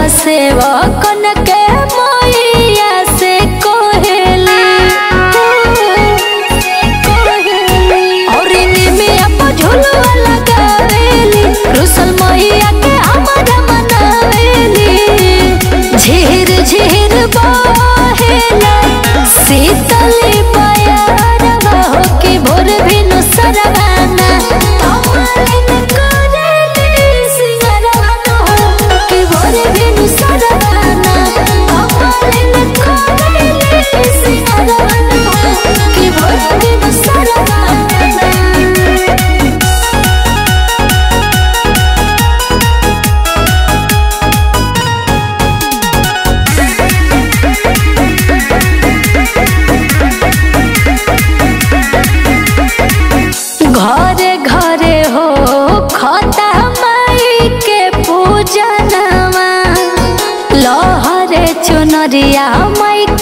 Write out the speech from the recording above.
सेवकन के मैया से कोहेली और निमिया पर झुलवा लगावेली रुसल मैया के हमारा मनावेली। झीर झीर बहेला शीतली बयारवा हो कि भोर भिनु सरवाना घरे घरे हो खता माई के पूजनवा लहरे चुनरिया माई